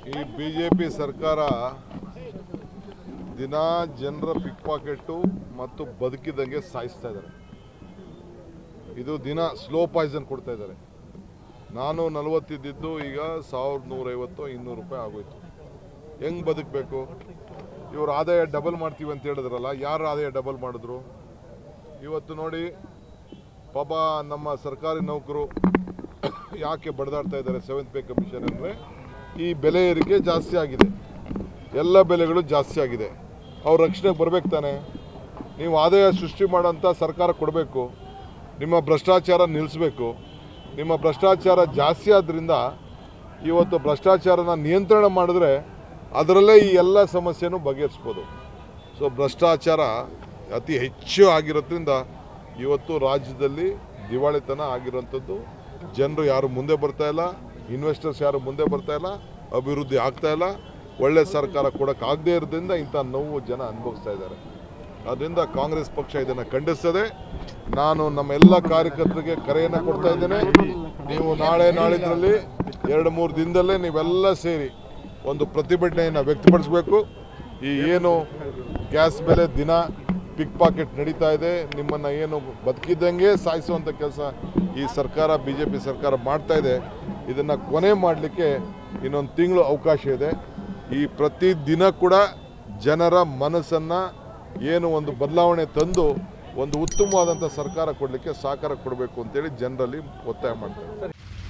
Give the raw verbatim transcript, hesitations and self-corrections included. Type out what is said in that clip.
ಈ ಬಿಜೆಪಿ ಸರ್ಕಾರ ದಿನ ಜನರ ಪಿಕ್ ಪಾಕೆಟ್ಟು ಮತ್ತು ಬದುಕಿದಂಗೆ ಸಾಯಿಸ್ತಾ ಇದ್ದಾರೆ. ಇದು ದಿನ ಸ್ಲೋ ಪಾಯ್ಸನ್ ಕೊಡ್ತಾ ಇದ್ದಾರೆ. ನಾನು ನಲವತ್ತಿದ್ದು ಈಗ ಸಾವಿರದ ನೂರೈವತ್ತು ಇನ್ನೂರು ರೂಪಾಯಿ ಆಗೋಯ್ತು. ಹೆಂಗೆ ಬದುಕಬೇಕು? ಇವರು ಆದಾಯ ಡಬಲ್ ಮಾಡ್ತೀವಿ ಅಂತ ಹೇಳಿದ್ರಲ್ಲ, ಯಾರು ಆದಾಯ ಡಬಲ್ ಮಾಡಿದ್ರು? ಇವತ್ತು ನೋಡಿ ಪಾಪ ನಮ್ಮ ಸರ್ಕಾರಿ ನೌಕರು ಯಾಕೆ ಬಡದಾಡ್ತಾ ಇದ್ದಾರೆ ಸೆವೆಂತ್ ಪೇ ಕಮಿಷನ್ ಅಂದರೆ ಈ ಬೆಲೆ ಏರಿಕೆ ಜಾಸ್ತಿ ಆಗಿದೆ, ಎಲ್ಲ ಬೆಲೆಗಳು ಜಾಸ್ತಿ ಆಗಿದೆ. ಅವ್ರ ರಕ್ಷಣೆಗೆ ಬರಬೇಕು ತಾನೆ. ನೀವು ಆದಾಯ ಸೃಷ್ಟಿ ಮಾಡೋಂಥ ಸರ್ಕಾರ ಕೊಡಬೇಕು, ನಿಮ್ಮ ಭ್ರಷ್ಟಾಚಾರ ನಿಲ್ಲಿಸಬೇಕು. ನಿಮ್ಮ ಭ್ರಷ್ಟಾಚಾರ ಜಾಸ್ತಿ ಆದ್ದರಿಂದ ಇವತ್ತು ಭ್ರಷ್ಟಾಚಾರನ ನಿಯಂತ್ರಣ ಮಾಡಿದ್ರೆ ಅದರಲ್ಲೇ ಈ ಎಲ್ಲ ಸಮಸ್ಯೆನೂ ಬಗೆಹರಿಸ್ಬೋದು. ಸೊ ಭ್ರಷ್ಟಾಚಾರ ಅತಿ ಹೆಚ್ಚು ಆಗಿರೋದ್ರಿಂದ ಇವತ್ತು ರಾಜ್ಯದಲ್ಲಿ ದಿವಾಳಿತನ ಆಗಿರೋಂಥದ್ದು. ಜನರು ಯಾರು ಮುಂದೆ ಬರ್ತಾ ಇಲ್ಲ, ಇನ್ವೆಸ್ಟರ್ಸ್ ಯಾರು ಮುಂದೆ ಬರ್ತಾ ಇಲ್ಲ, ಅಭಿವೃದ್ಧಿ ಆಗ್ತಾ ಇಲ್ಲ. ಒಳ್ಳೆ ಸರ್ಕಾರ ಕೊಡೋಕ್ಕಾಗದೇ ಇರೋದ್ರಿಂದ ಇಂಥ ನೋವು ಜನ ಅನುಭವಿಸ್ತಾ ಇದ್ದಾರೆ. ಅದರಿಂದ ಕಾಂಗ್ರೆಸ್ ಪಕ್ಷ ಇದನ್ನು ಖಂಡಿಸ್ತದೆ. ನಾನು ನಮ್ಮ ಎಲ್ಲ ಕಾರ್ಯಕರ್ತರಿಗೆ ಕರೆಯನ್ನು ಕೊಡ್ತಾ ಇದ್ದೇನೆ. ನೀವು ನಾಳೆ ನಾಳಿದ್ರಲ್ಲಿ ಎರಡು ಮೂರು ದಿನದಲ್ಲೇ ನೀವೆಲ್ಲ ಸೇರಿ ಒಂದು ಪ್ರತಿಭಟನೆಯನ್ನು ವ್ಯಕ್ತಪಡಿಸಬೇಕು. ಈ ಏನು ಗ್ಯಾಸ್ ಬೆಲೆ ದಿನ ಪಿಕ್ ಪಾಕೆಟ್ ನಡೀತಾ ಇದೆ, ನಿಮ್ಮನ್ನು ಏನು ಬದುಕಿದ್ದಂಗೆ ಸಾಯಿಸುವಂಥ ಕೆಲಸ ಈ ಸರ್ಕಾರ ಬಿ ಜೆ ಪಿ ಸರ್ಕಾರ ಮಾಡ್ತಾ ಇದೆ. ಇದನ್ನು ಕೊನೆ ಮಾಡಲಿಕ್ಕೆ ಇನ್ನೊಂದು ತಿಂಗಳು ಅವಕಾಶ ಇದೆ. ಈ ಪ್ರತಿ ದಿನ ಕೂಡ ಜನರ ಮನಸ್ಸನ್ನು ಏನು ಒಂದು ಬದಲಾವಣೆ ತಂದು ಒಂದು ಉತ್ತಮವಾದಂಥ ಸರ್ಕಾರ ಕೊಡಲಿಕ್ಕೆ ಸಹಕಾರ ಕೊಡಬೇಕು ಅಂತೇಳಿ ಜನರಲ್ಲಿ ಒತ್ತಾಯ ಮಾಡ್ತಾರೆ.